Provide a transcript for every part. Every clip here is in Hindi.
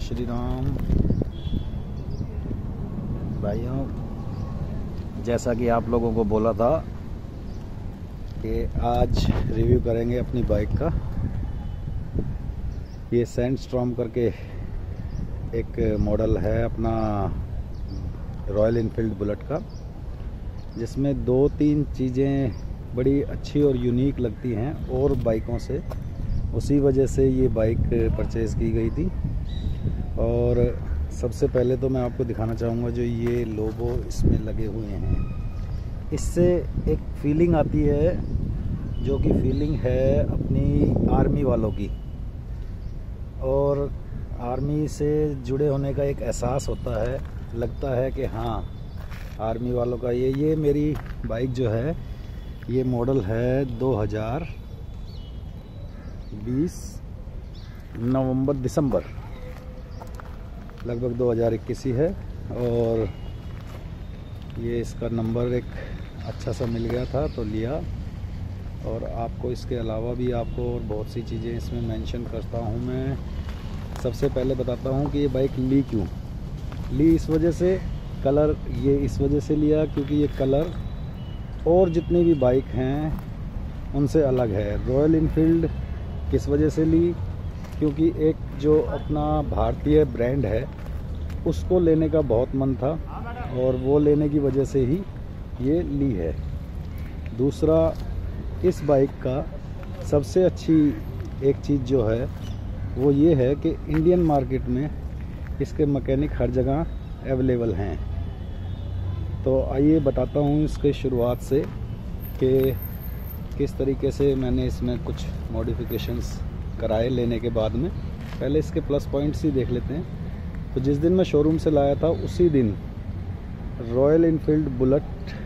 श्री राम भाइयों, जैसा कि आप लोगों को बोला था कि आज रिव्यू करेंगे अपनी बाइक का। ये सैंडस्टॉर्म करके एक मॉडल है अपना रॉयल इनफील्ड बुलेट का, जिसमें 2-3 चीज़ें बड़ी अच्छी और यूनिक लगती हैं और बाइकों से। उसी वजह से ये बाइक परचेज़ की गई थी। और सबसे पहले तो मैं आपको दिखाना चाहूँगा जो ये लोगो इसमें लगे हुए हैं, इससे एक फीलिंग आती है, जो कि फीलिंग है अपनी आर्मी वालों की, और आर्मी से जुड़े होने का एक एहसास होता है। लगता है कि हाँ, आर्मी वालों का ये मेरी बाइक जो है, ये मॉडल है 2020 नवंबर दिसंबर लगभग 2021 ही है। और ये इसका नंबर एक अच्छा सा मिल गया था तो लिया। और आपको इसके अलावा भी आपको और बहुत सी चीज़ें इसमें मेंशन करता हूँ। मैं सबसे पहले बताता हूँ कि ये बाइक ली क्यों ली। इस वजह से कलर, ये इस वजह से लिया क्योंकि ये कलर और जितनी भी बाइक हैं उनसे अलग है। रॉयल इनफील्ड किस वजह से ली, क्योंकि एक जो अपना भारतीय ब्रांड है उसको लेने का बहुत मन था और वो लेने की वजह से ही ये ली है। दूसरा, इस बाइक का सबसे अच्छी एक चीज़ जो है वो ये है कि इंडियन मार्केट में इसके मैकेनिक हर जगह अवेलेबल हैं। तो आइए बताता हूँ इसके शुरुआत से कि किस तरीके से मैंने इसमें कुछ मॉडिफिकेशंस कराए लेने के बाद में। पहले इसके प्लस पॉइंट्स ही देख लेते हैं। तो जिस दिन मैं शोरूम से लाया था उसी दिन रॉयल इनफील्ड बुलेट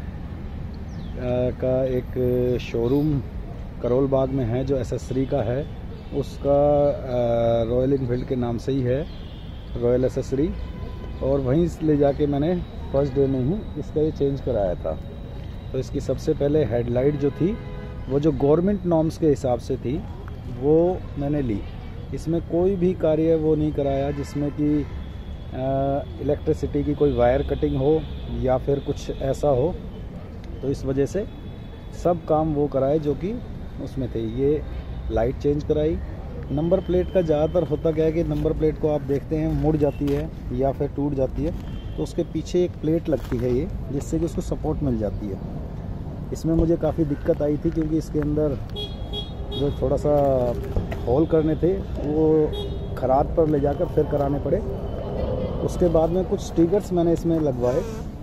का एक शोरूम करोल बाग में है जो एसेसरी का है, उसका रॉयल इनफील्ड के नाम से ही है, रॉयल एसेसरी। और वहीं ले जाके मैंने फर्स्ट डे में ही इसका ये चेंज कराया था। तो इसकी सबसे पहले हेडलाइट जो थी वो जो गवर्नमेंट नॉर्म्स के हिसाब से थी वो मैंने ली। इसमें कोई भी कार्य वो नहीं कराया जिसमें कि इलेक्ट्रिसिटी की कोई वायर कटिंग हो या फिर कुछ ऐसा हो। तो इस वजह से सब काम वो कराए जो कि उसमें थे। ये लाइट चेंज कराई। नंबर प्लेट का ज़्यादातर होता क्या है कि नंबर प्लेट को आप देखते हैं मुड़ जाती है या फिर टूट जाती है, तो उसके पीछे एक प्लेट लगती है ये, जिससे कि उसको सपोर्ट मिल जाती है। इसमें मुझे काफ़ी दिक्कत आई थी क्योंकि इसके अंदर जो थोड़ा सा होल करने थे वो खराद पर ले जाकर फिर कराने पड़े। उसके बाद में कुछ स्टिकर्स मैंने इसमें लगवाए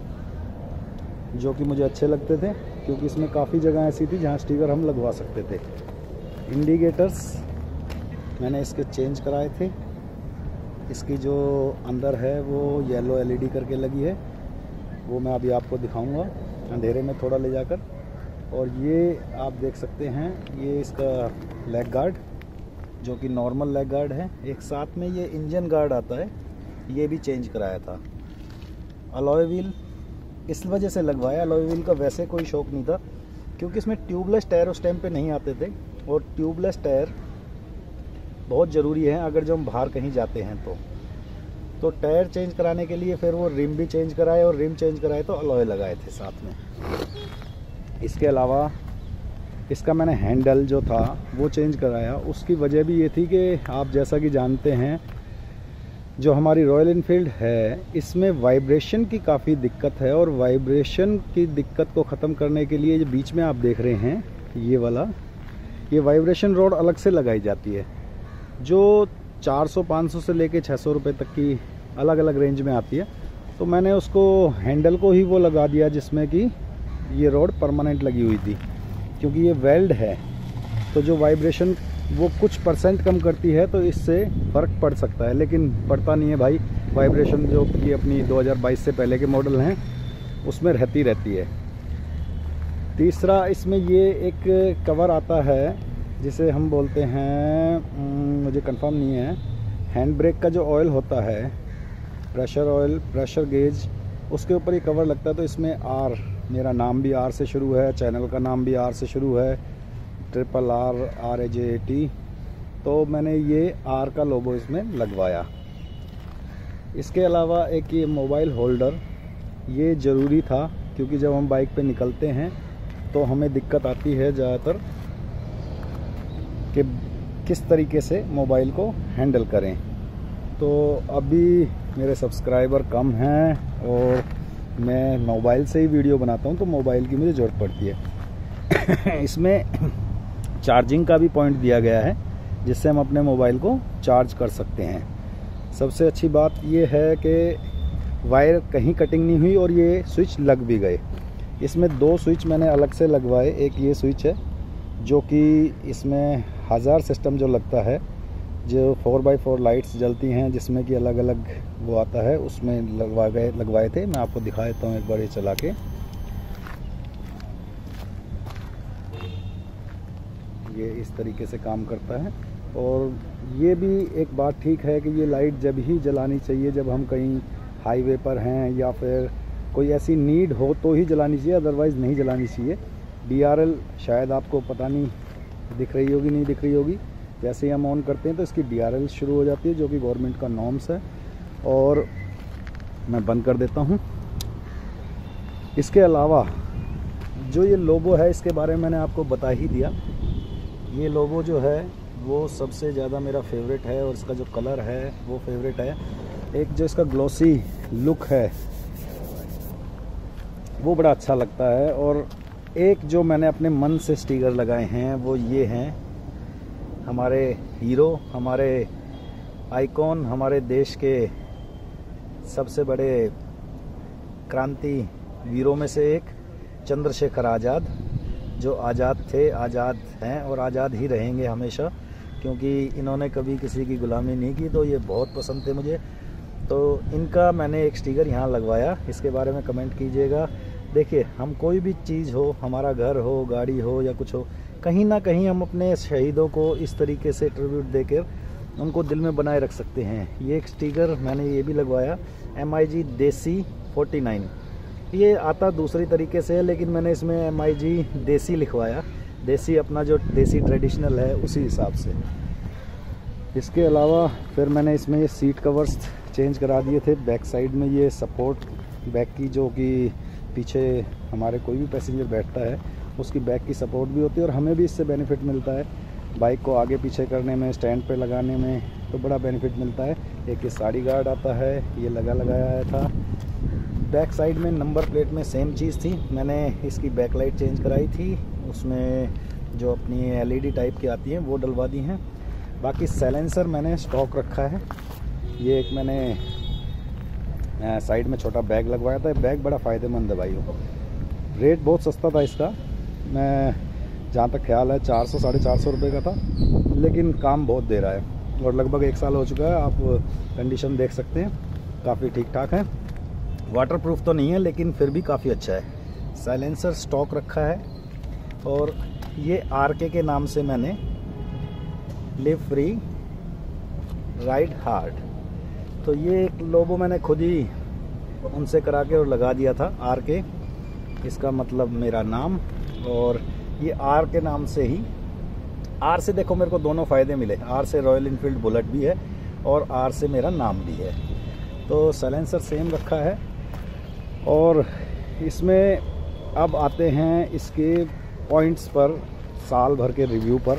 जो कि मुझे अच्छे लगते थे, क्योंकि इसमें काफ़ी जगह ऐसी थी जहाँ स्टिकर हम लगवा सकते थे। इंडिकेटर्स मैंने इसके चेंज कराए थे। इसकी जो अंदर है वो येलो एलईडी करके लगी है, वो मैं अभी आपको दिखाऊंगा अंधेरे में थोड़ा ले जाकर। और ये आप देख सकते हैं, ये इसका लेग गार्ड जो कि नॉर्मल लेग गार्ड है। एक साथ में ये इंजन गार्ड आता है, ये भी चेंज कराया था। अलॉय व्हील इस वजह से लगवाया, अलॉय व्हील का वैसे कोई शौक नहीं था क्योंकि इसमें ट्यूबलेस टायर उस टाइम पे नहीं आते थे, और ट्यूबलेस टायर बहुत ज़रूरी है अगर जो हम बाहर कहीं जाते हैं तो टायर चेंज कराने के लिए फिर वो रिम भी चेंज कराए, और रिम चेंज कराए तो अलॉय लगाए थे साथ में। इसके अलावा इसका मैंने हैंडल जो था वो चेंज कराया। उसकी वजह भी ये थी कि आप जैसा कि जानते हैं जो हमारी रॉयल इनफील्ड है इसमें वाइब्रेशन की काफ़ी दिक्कत है, और वाइब्रेशन की दिक्कत को ख़त्म करने के लिए जो बीच में आप देख रहे हैं ये वाला, ये वाइब्रेशन रॉड अलग से लगाई जाती है जो 400-500 से लेके 600 रुपये तक की अलग अलग रेंज में आती है। तो मैंने उसको हैंडल को ही वो लगा दिया जिसमें कि ये रॉड परमानेंट लगी हुई थी, क्योंकि ये वेल्ड है तो जो वाइब्रेशन वो कुछ परसेंट कम करती है, तो इससे फ़र्क पड़ सकता है, लेकिन पड़ता नहीं है भाई। वाइब्रेशन जो कि अपनी 2022 से पहले के मॉडल हैं उसमें रहती है। तीसरा, इसमें ये एक कवर आता है जिसे हम बोलते हैं, मुझे कंफर्म नहीं है, हैंड ब्रेक का जो ऑयल होता है, प्रेशर ऑयल, प्रेशर गेज, उसके ऊपर ये कवर लगता है। तो इसमें आर, मेरा नाम भी आर से शुरू है, चैनल का नाम भी आर से शुरू है, RRR AJ80। तो मैंने ये आर का लोगो इसमें लगवाया। इसके अलावा एक ये मोबाइल होल्डर, ये ज़रूरी था क्योंकि जब हम बाइक पे निकलते हैं तो हमें दिक्कत आती है ज़्यादातर कि किस तरीके से मोबाइल को हैंडल करें। तो अभी मेरे सब्सक्राइबर कम हैं और मैं मोबाइल से ही वीडियो बनाता हूं, तो मोबाइल की मुझे ज़रूरत पड़ती है। इसमें चार्जिंग का भी पॉइंट दिया गया है जिससे हम अपने मोबाइल को चार्ज कर सकते हैं। सबसे अच्छी बात ये है कि वायर कहीं कटिंग नहीं हुई और ये स्विच लग भी गए। इसमें 2 स्विच मैंने अलग से लगवाए। एक ये स्विच है जो कि इसमें हज़ार सिस्टम जो लगता है, जो 4x4 लाइट्स जलती हैं जिसमें कि अलग अलग वो आता है, उसमें लगवाए थे। मैं आपको दिखा देता हूँ एक बार ये चला के। ये इस तरीके से काम करता है। और ये भी एक बात ठीक है कि ये लाइट जब ही जलानी चाहिए जब हम कहीं हाईवे पर हैं या फिर कोई ऐसी नीड हो तो ही जलानी चाहिए, अदरवाइज़ नहीं जलानी चाहिए। DRL शायद आपको पता नहीं दिख रही होगी, नहीं दिख रही होगी। जैसे ही हम ऑन करते हैं तो इसकी DRL शुरू हो जाती है जो कि गवर्नमेंट का नॉर्म्स है। और मैं बंद कर देता हूँ। इसके अलावा जो ये लोगो है इसके बारे में मैंने आपको बता ही दिया। ये लोगो जो है वो सबसे ज़्यादा मेरा फेवरेट है और इसका जो कलर है वो फेवरेट है। एक जो इसका ग्लॉसी लुक है वो बड़ा अच्छा लगता है। और एक जो मैंने अपने मन से स्टिकर लगाए हैं वो ये हैं, हमारे हीरो, हमारे आइकॉन, हमारे देश के सबसे बड़े क्रांति वीरों में से एक चंद्रशेखर आज़ाद, जो आज़ाद थे, आज़ाद हैं और आज़ाद ही रहेंगे हमेशा, क्योंकि इन्होंने कभी किसी की गुलामी नहीं की। तो ये बहुत पसंद थे मुझे, तो इनका मैंने एक स्टिकर यहाँ लगवाया। इसके बारे में कमेंट कीजिएगा। देखिए, हम कोई भी चीज़ हो, हमारा घर हो, गाड़ी हो या कुछ हो, कहीं ना कहीं हम अपने शहीदों को इस तरीके से ट्रिब्यूट देकर उनको दिल में बनाए रख सकते हैं। ये एक स्टिकर मैंने ये भी लगवाया, MIG देसी 49। ये आता दूसरी तरीके से है लेकिन मैंने इसमें MIG देसी लिखवाया, देसी अपना जो देसी ट्रेडिशनल है उसी हिसाब से। इसके अलावा फिर मैंने इसमें ये सीट कवर्स चेंज करा दिए थे। बैक साइड में ये सपोर्ट बैक की, जो कि पीछे हमारे कोई भी पैसेंजर बैठता है उसकी बैक की सपोर्ट भी होती है और हमें भी इससे बेनिफिट मिलता है बाइक को आगे पीछे करने में, स्टैंड पे लगाने में, तो बड़ा बेनिफिट मिलता है। एक ये साड़ी गार्ड आता है, ये लगाया आया था। बैक साइड में नंबर प्लेट में सेम चीज़ थी, मैंने इसकी बैक लाइट चेंज कराई थी, उसमें जो अपनी LED टाइप की आती हैं वो डलवा दी हैं। बाकी साइलेंसर मैंने स्टॉक रखा है। ये एक मैंने साइड में छोटा बैग लगवाया था। बैग बड़ा फ़ायदेमंद है भाइयों। रेट बहुत सस्ता था इसका, मैं जहाँ तक ख्याल है 400 साढ़े 400 रुपये का था, लेकिन काम बहुत दे रहा है और लगभग 1 साल हो चुका है। आप कंडीशन देख सकते हैं, काफ़ी ठीक ठाक है। वाटरप्रूफ तो नहीं है लेकिन फिर भी काफ़ी अच्छा है। साइलेंसर स्टॉक रखा है और ये RK के नाम से मैंने लिव फ्री राइड हार्ड, तो ये एक लोगो मैंने खुद ही उनसे करा के और लगा दिया था। RK इसका मतलब मेरा नाम, और ये R के नाम से ही, R से देखो मेरे को दोनों फ़ायदे मिले। R से रॉयल इनफील्ड बुलेट भी है और R से मेरा नाम भी है। तो साइलेंसर सेम रखा है। और इसमें अब आते हैं इसके पॉइंट्स पर, साल भर के रिव्यू पर।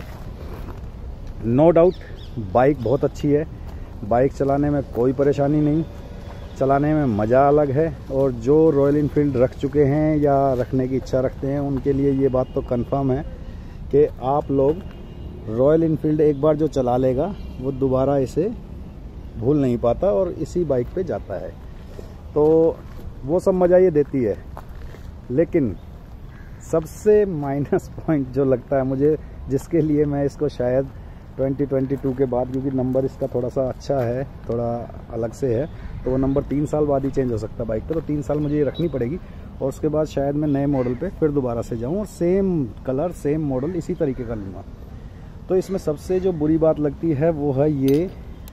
नो डाउट बाइक बहुत अच्छी है, बाइक चलाने में कोई परेशानी नहीं, चलाने में मज़ा अलग है। और जो रॉयल इनफील्ड रख चुके हैं या रखने की इच्छा रखते हैं उनके लिए ये बात तो कंफर्म है कि आप लोग रॉयल इनफील्ड एक बार जो चला लेगा वो दोबारा इसे भूल नहीं पाता और इसी बाइक पे जाता है। तो वो सब मज़ा ये देती है। लेकिन सबसे माइनस पॉइंट जो लगता है मुझे, जिसके लिए मैं इसको शायद 2022 के बाद, क्योंकि नंबर इसका थोड़ा सा अच्छा है, थोड़ा अलग से है, तो वो नंबर 3 साल बाद ही चेंज हो सकता है बाइक पे, तो 3 साल मुझे ये रखनी पड़ेगी और उसके बाद शायद मैं नए मॉडल पे फिर दोबारा से जाऊं और सेम कलर सेम मॉडल इसी तरीके का लूँगा। तो इसमें सबसे जो बुरी बात लगती है वो है ये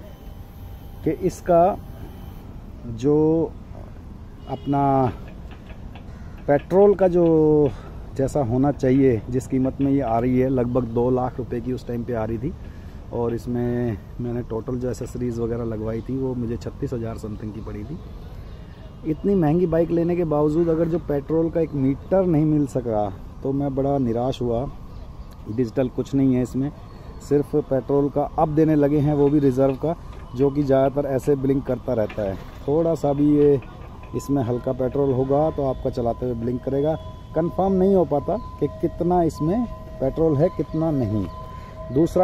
कि इसका जो अपना पेट्रोल का जो जैसा होना चाहिए, जिस कीमत में ये आ रही है, लगभग 2 लाख रुपए की उस टाइम पे आ रही थी, और इसमें मैंने टोटल जो एसेसरीज़ वगैरह लगवाई थी वो मुझे 36,000 समथिंग की पड़ी थी। इतनी महंगी बाइक लेने के बावजूद अगर जो पेट्रोल का एक मीटर नहीं मिल सका तो मैं बड़ा निराश हुआ। डिजिटल कुछ नहीं है इसमें, सिर्फ पेट्रोल का अब देने लगे हैं, वो भी रिज़र्व का, जो कि ज़्यादातर ऐसे ब्लिंक करता रहता है। थोड़ा सा भी ये इसमें हल्का पेट्रोल होगा तो आपका चलाते हुए ब्लिंक करेगा। कंफर्म नहीं हो पाता कि कितना इसमें पेट्रोल है कितना नहीं। दूसरा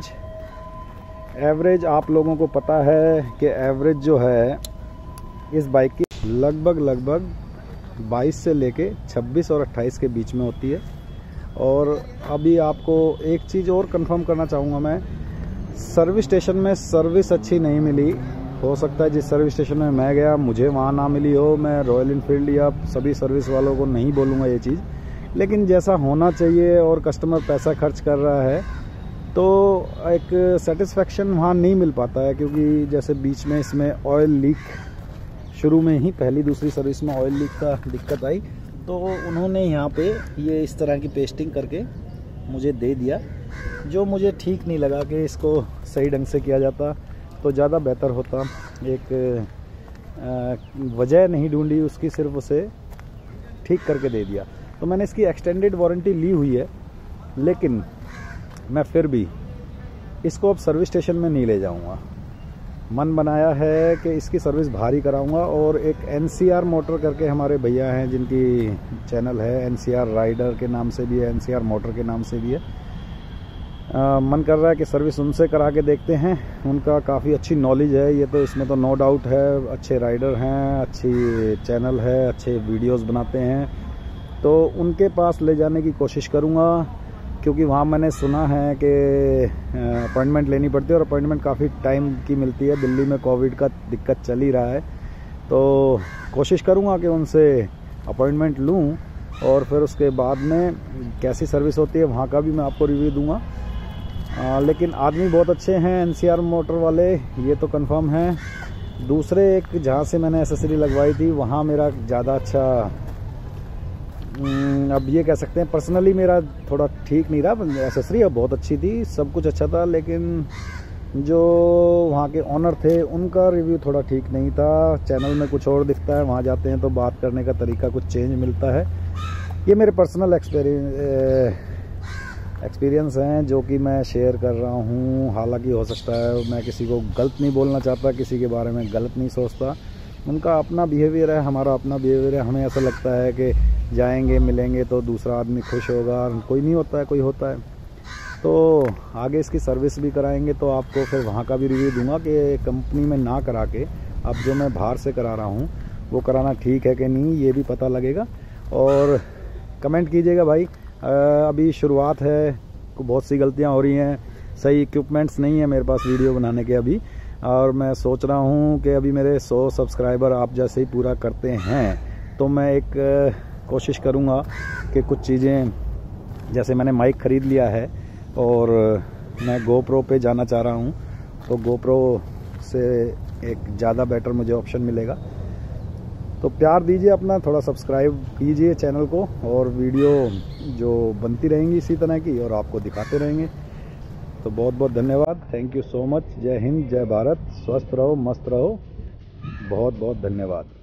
एवरेज आप लोगों को पता है कि एवरेज जो है इस बाइक की लगभग 22 से लेके 26 और 28 के बीच में होती है। और अभी आपको एक चीज़ और कंफर्म करना चाहूँगा मैं, सर्विस स्टेशन में सर्विस अच्छी नहीं मिली। हो सकता है जिस सर्विस स्टेशन में मैं गया मुझे वहाँ ना मिली हो। मैं रॉयल इनफील्ड या सभी सर्विस वालों को नहीं बोलूँगा ये चीज़, लेकिन जैसा होना चाहिए और कस्टमर पैसा खर्च कर रहा है तो एक सेटिस्फेक्शन वहाँ नहीं मिल पाता है। क्योंकि जैसे बीच में इसमें ऑयल लीक, शुरू में ही पहली दूसरी सर्विस में ऑयल लीक का दिक्कत आई तो उन्होंने यहाँ पे ये इस तरह की पेस्टिंग करके मुझे दे दिया, जो मुझे ठीक नहीं लगा कि इसको सही ढंग से किया जाता तो ज़्यादा बेहतर होता। एक वजह नहीं ढूंढी उसकी, सिर्फ उसे ठीक करके दे दिया। तो मैंने इसकी एक्सटेंडेड वारंटी ली हुई है, लेकिन मैं फिर भी इसको अब सर्विस स्टेशन में नहीं ले जाऊंगा। मन बनाया है कि इसकी सर्विस बाहर ही कराऊंगा। और एक NCR मोटर करके हमारे भैया हैं जिनकी चैनल है, NCR राइडर के नाम से भी है, NCR मोटर के नाम से भी है। मन कर रहा है कि सर्विस उनसे करा के देखते हैं। उनका काफ़ी अच्छी नॉलेज है ये तो, इसमें तो नो डाउट है। अच्छे राइडर हैं, अच्छी चैनल है, अच्छे वीडियोस बनाते हैं, तो उनके पास ले जाने की कोशिश करूँगा। क्योंकि वहाँ मैंने सुना है कि अपॉइंटमेंट लेनी पड़ती है और अपॉइंटमेंट काफ़ी टाइम की मिलती है। दिल्ली में कोविड का दिक्कत चल ही रहा है, तो कोशिश करूँगा कि उनसे अपॉइंटमेंट लूँ और फिर उसके बाद में कैसी सर्विस होती है वहाँ का भी मैं आपको रिव्यू दूँगा। लेकिन आदमी बहुत अच्छे हैं NCR मोटर वाले, ये तो कंफर्म है। दूसरे एक जहाँ से मैंने एसेसरी लगवाई थी वहाँ मेरा ज़्यादा अच्छा, अब ये कह सकते हैं पर्सनली मेरा थोड़ा ठीक नहीं रहा। एसेसरी अब बहुत अच्छी थी, सब कुछ अच्छा था, लेकिन जो वहाँ के ऑनर थे उनका रिव्यू थोड़ा ठीक नहीं था। चैनल में कुछ और दिखता है, वहाँ जाते हैं तो बात करने का तरीका कुछ चेंज मिलता है। ये मेरे पर्सनल एक्सपीरियंस हैं जो कि मैं शेयर कर रहा हूँ। हालांकि हो सकता है मैं किसी को गलत नहीं बोलना चाहता, किसी के बारे में गलत नहीं सोचता। उनका अपना बिहेवियर है, हमारा अपना बिहेवियर है। हमें ऐसा लगता है कि जाएंगे मिलेंगे तो दूसरा आदमी खुश होगा, कोई नहीं होता है, कोई होता है। तो आगे इसकी सर्विस भी कराएंगे तो आपको फिर वहाँ का भी रिव्यू दूंगा कि कंपनी में ना करा के अब जो मैं बाहर से करा रहा हूँ वो कराना ठीक है कि नहीं, ये भी पता लगेगा। और कमेंट कीजिएगा भाई। अभी शुरुआत है, बहुत सी गलतियाँ हो रही हैं, सही इक्विपमेंट्स नहीं है मेरे पास वीडियो बनाने के अभी। और मैं सोच रहा हूँ कि अभी मेरे 100 सब्सक्राइबर आप जैसे ही पूरा करते हैं तो मैं एक कोशिश करूँगा कि कुछ चीज़ें, जैसे मैंने माइक ख़रीद लिया है और मैं GoPro पे जाना चाह रहा हूँ, तो GoPro से एक ज़्यादा बेटर मुझे ऑप्शन मिलेगा। तो प्यार दीजिए अपना, थोड़ा सब्सक्राइब कीजिए चैनल को, और वीडियो जो बनती रहेंगी इसी तरह की और आपको दिखाते रहेंगे। तो बहुत बहुत धन्यवाद, थैंक यू सो मच। जय हिंद, जय भारत, स्वस्थ रहो, मस्त रहो, बहुत बहुत धन्यवाद।